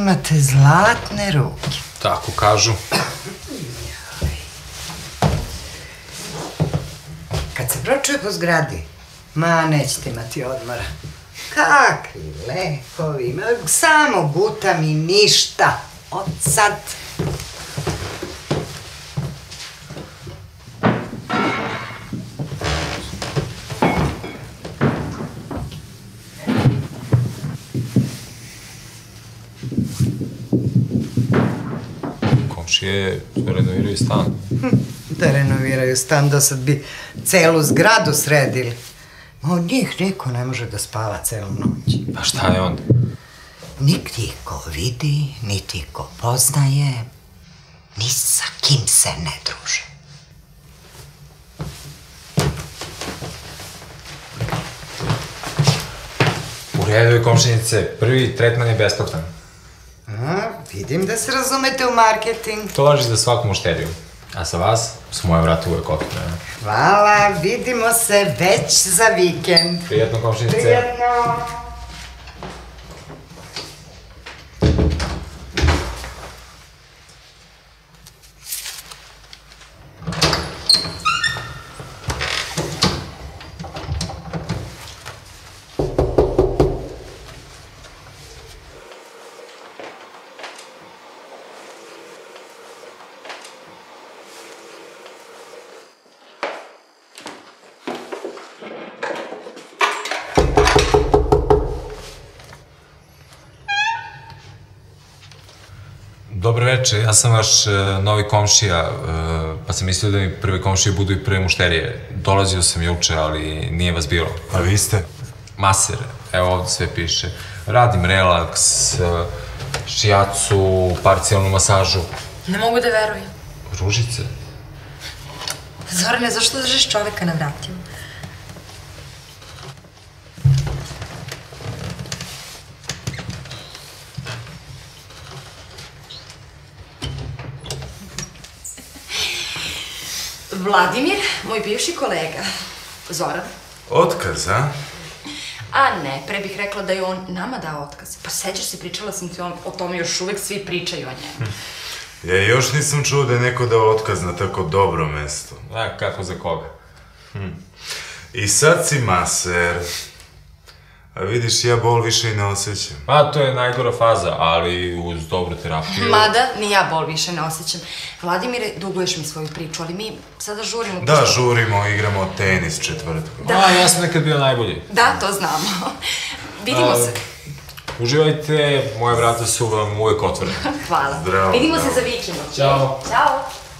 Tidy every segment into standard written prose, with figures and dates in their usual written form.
imate zlatne ruke. Tako kažu. Kad se pročuje po zgradi, nećete imati odmora. Kakvi lekovi, samo gutam i ništa. Od sad. Komšije renoviraju stan. Da renoviraju stan, do sad bi celu zgradu sredili. Od njih niko ne može da spava celu noć. Pa šta je onda? Niti ko vidi, niti ko poznaje, ni sa kim se ne druže. U redu je, komšinice, prvi tretman je besplatan. Vidim da se razumete u marketing. To važi za svaku mušteriju. A sa vas su moje vrata uvek otvorene. Hvala, vidimo se već za vikend. Prijetno, komšinice. Prijetno. Dobro večer, ja sam vaš novi komšija, pa sam mislio da mi prve komšije budu i prve mušterije. Dolazio sam juče, ali nije vas bilo. A vi ste? Maser, evo ovde sve piše. Radim relaks, šijacu, parcijalnu masažu. Ne mogu da verujem. Ružice? Zorane, zašto držiš čoveka na vratima? Vladimir, moj bivši kolega. Zoran. Otkaz, a? A ne, pre bih rekla da je on nama dao otkaz. Pa sećaš se, pričala sam ti o tome, još uvek svi pričaju o njemu. Ja još nisam čuo da je neko dao otkaz na tako dobro mesto. A, kako za koga? I sad si maser. A vidiš, ja bol više i ne osjećam. A, to je najgora faza, ali uz dobru terapiju... Mada, ni ja bol više ne osjećam. Vladimire, duguješ mi svoju priču, ali mi sada žurimo... Da, žurimo, igramo tenis četvrtkom. Da, ja sam nekad bio najbolji. Da, to znamo. Vidimo se. Uživajte, moje vrata su vam uvek otvorene. Hvala. Zdravo. Vidimo se za vikend. Ćao. Ćao.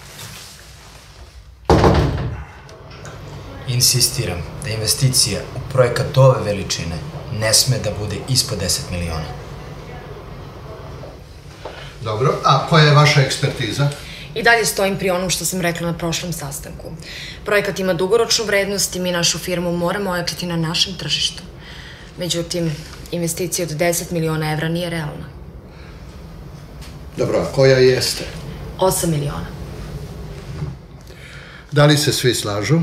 Insistiram da investicija u projekat ove veličine ne sme da bude ispod 10 miliona. Dobro, a koja je vaša ekspertiza? I dalje stojim pri onom što sam rekla na prošlom sastanku. Projekat ima dugoročnu vrednost i mi našu firmu moramo ojačati na našem tržištu. Međutim, investicija od 10 miliona evra nije realna. Dobro, a koja jeste? 8 miliona. Da li se svi slažu?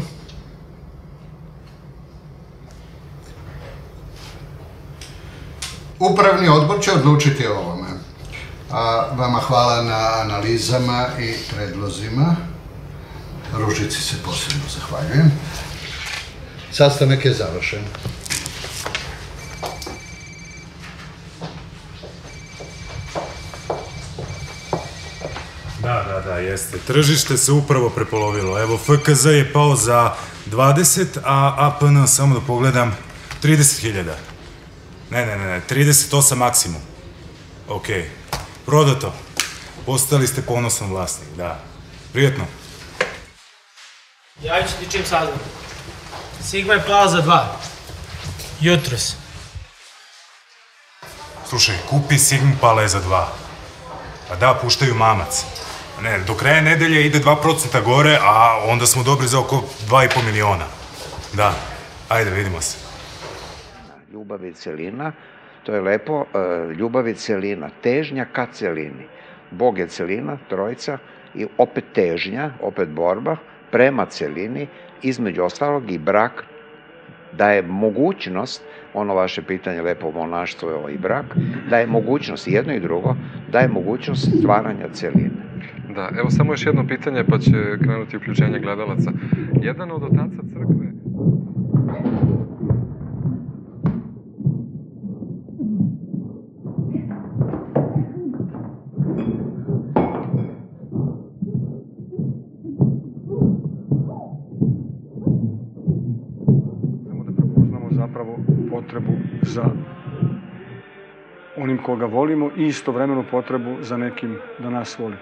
Upravni odbor će odlučiti o ovome. A vama hvala na analizama i predlozima. Ružici se posebno zahvaljujem. Sastanak je završen. Da, jeste. Tržište se upravo prepolovilo. Evo, FKZ je pao za 20, a APN, samo da pogledam, 30.000. Ne, 38 maksimum. Okej. Prodato. Postali ste ponosan vlasnik, da. Prijetno. Javit ću ti čim saznam. Sigma je pala za 2. Jutros. Slušaj, kupi Sigmu, pala je za 2. Pa da, puštaju mamac. Ne, do kraja nedelje ide 2% gore, a onda smo dobri za oko 2,5 miliona. Da, ajde, vidimo se. Ljubav je celina, to je lepo, ljubav je celina, težnja ka celini. Bog je celina, trojica, i opet težnja, opet borba, prema celini, između ostalog i brak daje mogućnost, ono vaše pitanje lepo monaštvo i brak, daje mogućnost, jedno i drugo, daje mogućnost stvaranja celine. Da, evo samo još jedno pitanje pa će krenuti uključenje gledalaca. Jedan od otaca crkve... zapravo potrebu za onim koga volimo i istovremeno potrebu za nekim da nas voli.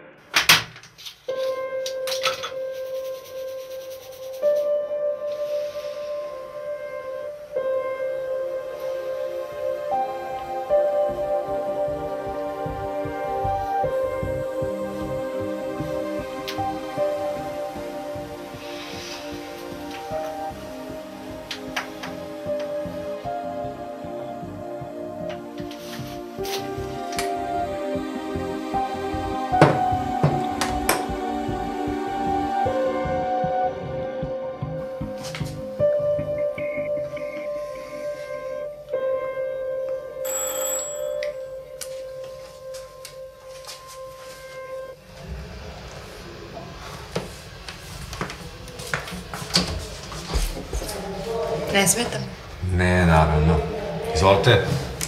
Ne smetam? Ne, naravno. Izvolite.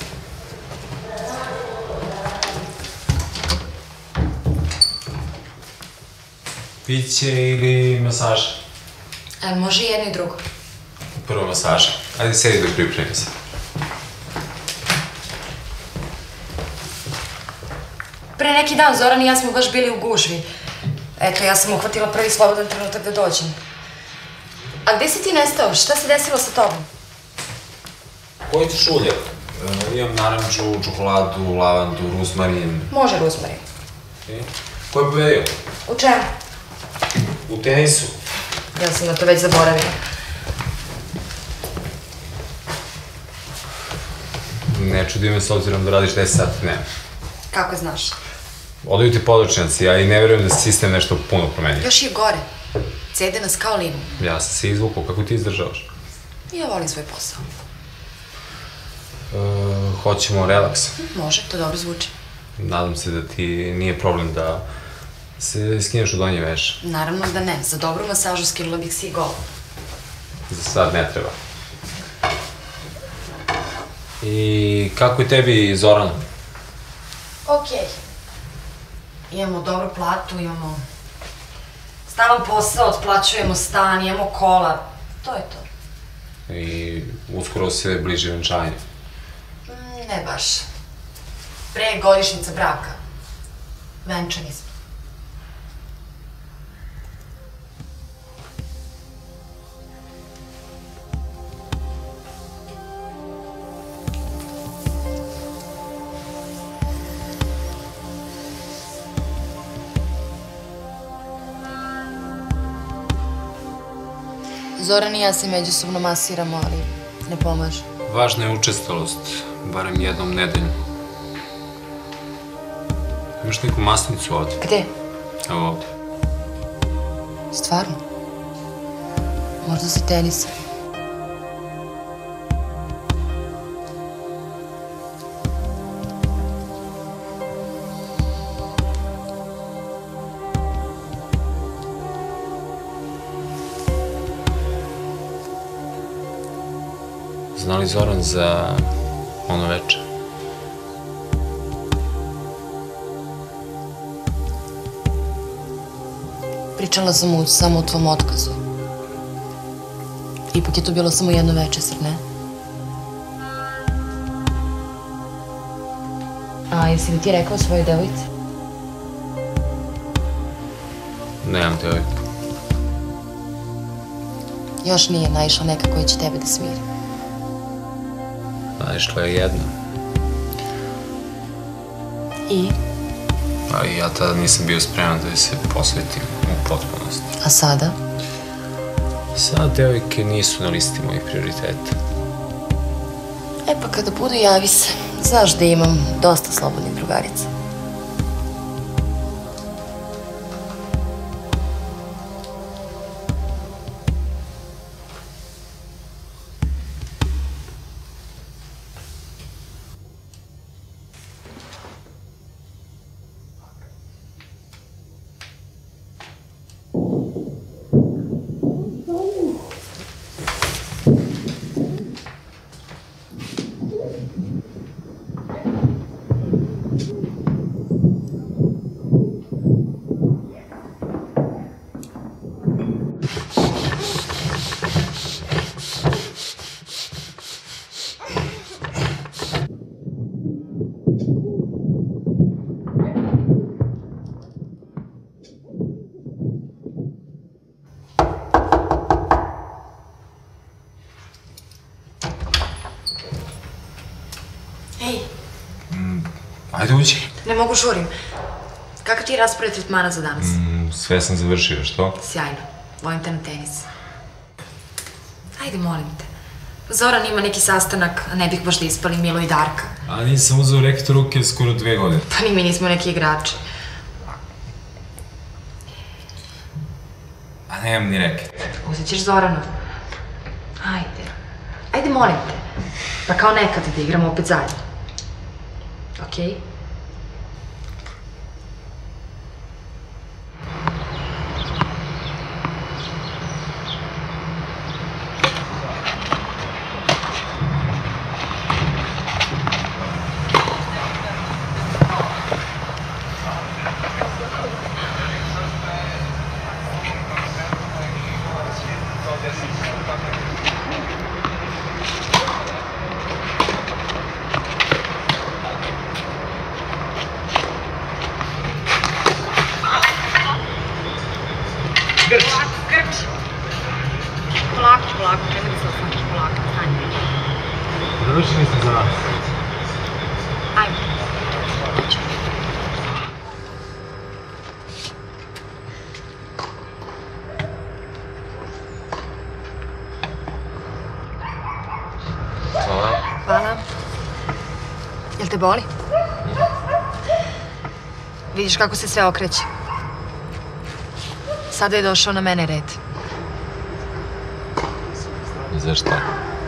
Piće ili masaž? Ali može i jedno i drugo. Prvo masaža. Ajde sedi dok pripremi se. Pre neki dan Zoran i ja smo baš bili u gužvi. Eto, ja sam uhvatila prvi slobodan trenutak da dođem. A gde si ti nestao? Šta se desilo sa tobom? Koji ti šuljak? Imam naranđu, čokoladu, lavandu, ruzmarin. Može ruzmarin. Ko je pobedio? U čemu? U tenisu. Ja sam na to već zaboravila. Ne čudi me s obzirom da radiš 10 sati dnevno. Kako znaš? Odaju ti podočnjaci, ja i ne verujem da se sistem nešto puno promenio. Još je gore. Cede nas kao limu. Ja sam se izvukao, kako ti izdržavaš? Ja volim svoj posao. Hoćemo relaks. Može, to dobro zvuči. Nadam se da ti nije problem da se skineš od donje veša. Naravno da ne. Za dobru masažu skinula bih si i gol. Za sad ne treba. I kako je tebi, Zoran? Okej. Imamo dobru platu, imamo stalan posao, otplaćujemo stan, imamo kola. To je to. I uskoro se bliži venčanje. Ne baš. Pre je godišnjica braka. Venčani smo. Zoran i ja se međusobno masiramo, ali ne pomaže. Važna je učestalost, barem jednom nedeljno. Imaš neku masnicu ovde? Gde? Evo ovde. Stvarno? Možda sa tenisa. Zna li Zoran za ono veče? Pričala sam mu samo o tvom otkazu. Ipak je to bilo samo jedno veče, zar ne? A jesi li ti rekao svojoj devojci? Nemam devojku. Još nije naišla neka koja će tebe da smiri. Naišla je jedna. I? Ali ja tada nisam bio spreman da se posvetim u potpunosti. A sada? Sad devojke nisu na listi mojih prioriteta. E pa kada budu, javi se. Znaš da imam dosta slobodnih drugarica. uđi. Ne mogu, žurim. Kakav ti je raspored tretmana za danas? Sve sam završio, što? Sjajno. Volim te na tenis. Ajde, molim te. Zoran ima neki sastanak, a ne bih baš da ispali Milo i Darka. A nisam uzeo reket u ruke skoro 2 godine. Pa ni mi nismo neki igrači. A nemam ni reket. Uzet ćeš Zoranu. Ajde. Ajde, molim te. Pa kao nekad da igramo opet zajedno. Okej? Grč. Polako, nema da se osvačiš, polako, stani. Završili ste za nas. Ajmo. Hvala. Jel te boli? Vidiš kako se sve okreće. Sada je došao na mene red. Za šta?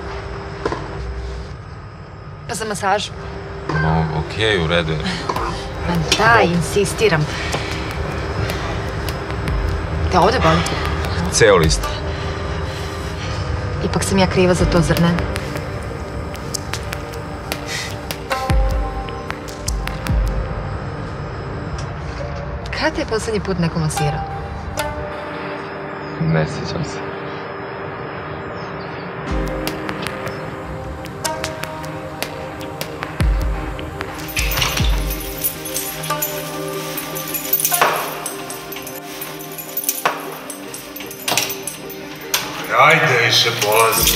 Pa za masažu. No, okej, u redu je. Ma da, insistiram. Te ovde boli? Ceo list. Ipak sam ja kriva za to, zar ne? Kada te je poslednji put neko masirao? Ne sjećam se. Ajde, više polazi.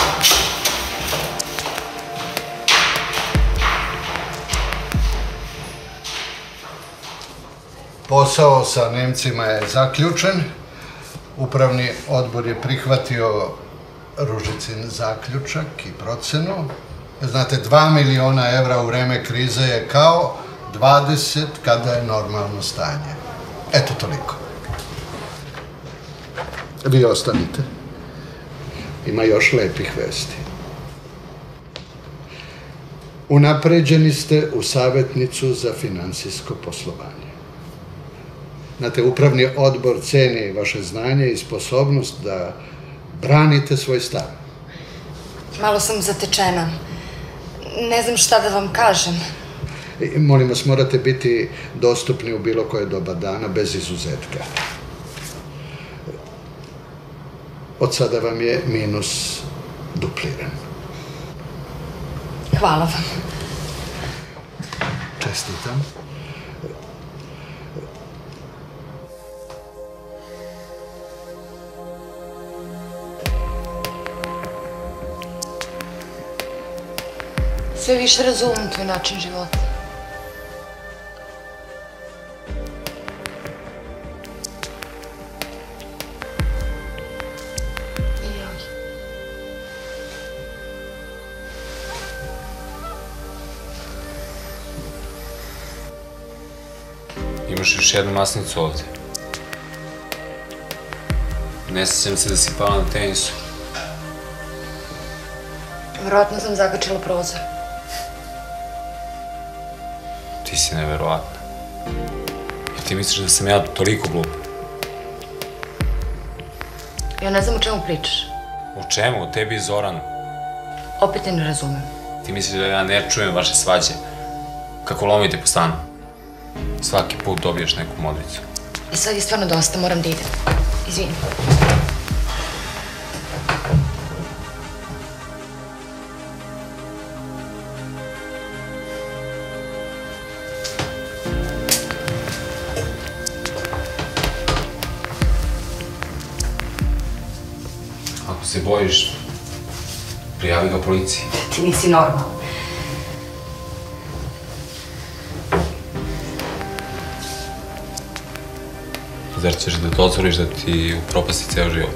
Posao sa Nemcima je zaključen. Upravni odbor je prihvatio Ružicin zaključak i procenu. Znate, 2 miliona evra u vreme krize je kao 20 kada je normalno stanje. Eto toliko. Vi ostanite. Ima još lepih vesti. Unapređeni ste u savjetnicu za finansijsko poslovanje. Znate, upravni odbor ceni vaše znanje i sposobnost da branite svoj stav. Malo sam zatečena. Ne znam šta da vam kažem. Molim vas, morate biti dostupni u bilo koje doba dana, bez izuzetka. Od sada vam je minus dupliran. Hvala vam. Čestitam. Sve više razumem tvoj način života. Imaš još jednu masnicu ovde. Ne sjećam se da si pala na tenisu. Verovatno sam zakačila prozor. Ti si neverovatna. I ti misliš da sam ja toliko glup? Ja ne znam o čemu pričaš. O čemu? O tebi i Zoranu. Opet te ne razumem. Ti misliš da ja ne čujem vaše svađe? Kako lomite po stanu? Svaki put dobiješ neku modricu. I sad je stvarno dosta, moram da idem. Izvini. Ako se bojiš, prijavi ga policiji. Ti nisi normalan. Zar ćeš da dozvoliš da ti upropasti ceo život?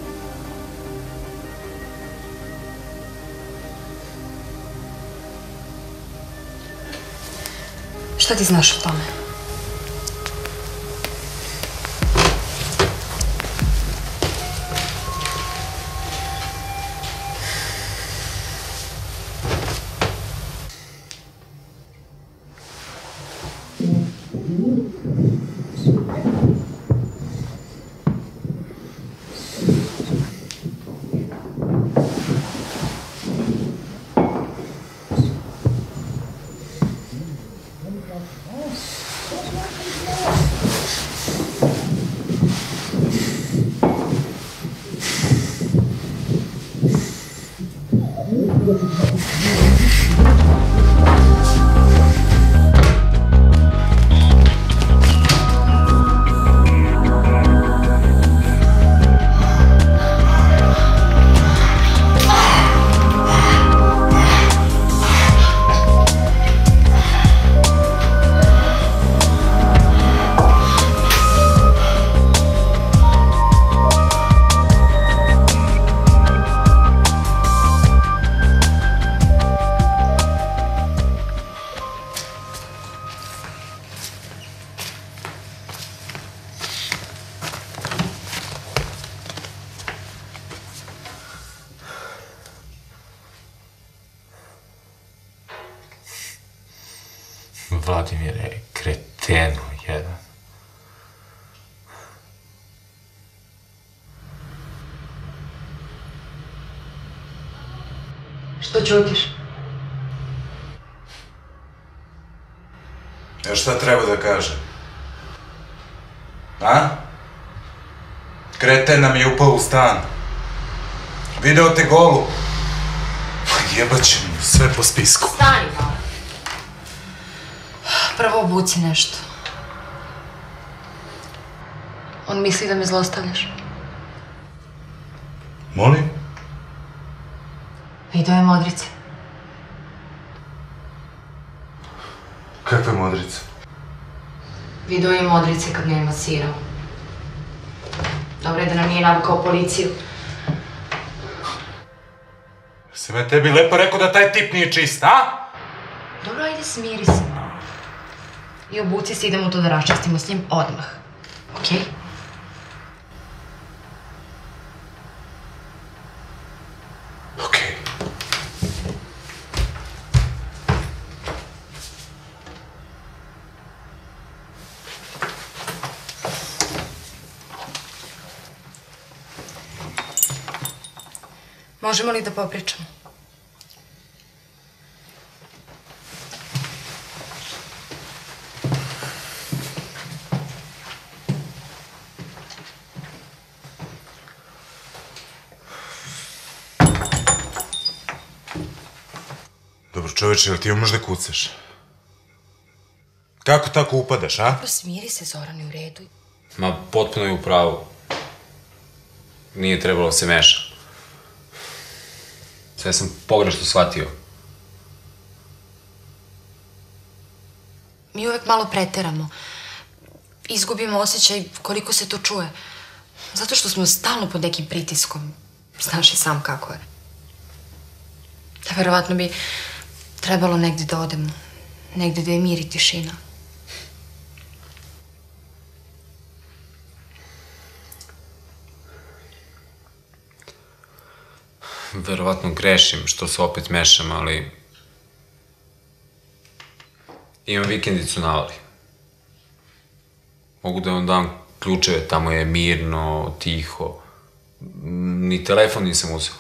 Šta ti znaš o tome? Vladimire, kretenu jedan. Što ćutiš? Ja šta treba da kažem? A? Kreten nam je upao u stan. Video te golu. Jebaće mu sve po spisku. Stani malo. Prvo obuci nešto. On misli da me zlostavljaš. Molim? Video je modrice. Kakve modrice? Video je modrice kad me je masirao. Dobro je da nam nije navukao policiju. Sam ja tebi lepo rekao da taj tip nije čist, a? Dobro, ajde smiri se. I obuci se, idemo to da raščistimo s njim odmah. Okej? Okej. Možemo li da popričamo? Dobro čoveče, jel ti imaš da kucaš? Kako tako upadaš, a? Pa smiri se, Zoran, u redu. Ma, potpuno je u pravu. Nije trebalo da se meša. Sve sam pogrešno shvatio. Mi uvek malo preteramo. Izgubimo osjećaj koliko se to čuje. Zato što smo stalno pod nekim pritiskom. Znaš i sam kako je. Da, verovatno bi trebalo negde da odemo. Negde da je mir i tišina. Verovatno grešim što se opet mešam, ali... Imam vikendicu na Vali. Mogu da vam dam ključeve, tamo je mirno, tiho. Ni telefon nisam uzeo.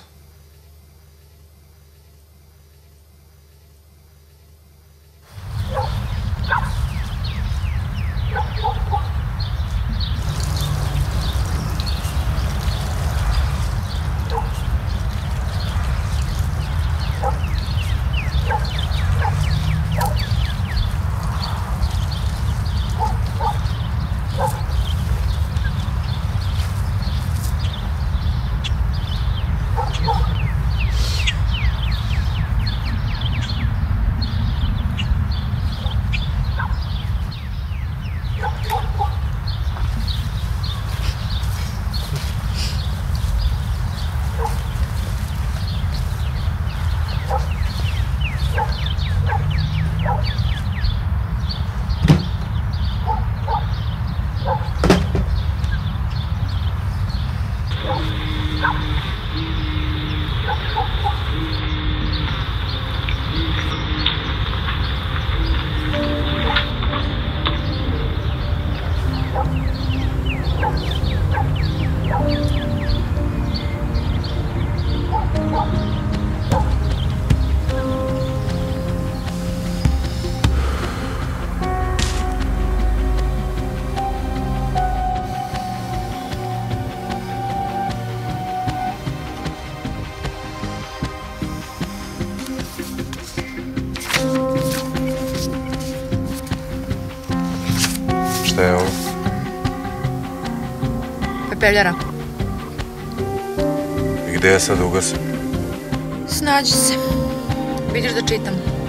Šta je ovo? Pepeljara. I gde ja sad ugasim? Snađi se. Vidiš da čitam.